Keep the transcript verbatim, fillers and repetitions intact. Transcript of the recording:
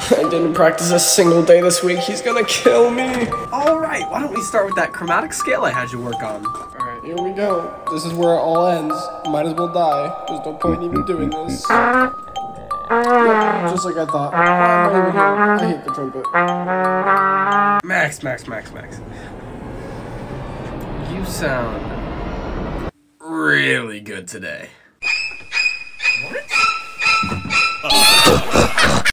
I didn't practice a single day this week. He's gonna kill me. Alright, why don't we start with that chromatic scale I had you work on? Alright, here we go. This is where it all ends. Might as well die. There's no point in even doing this. Yeah, just like I thought. Why am I even here? I hate the trumpet. Max, Max, Max, Max. You sound really good today. What?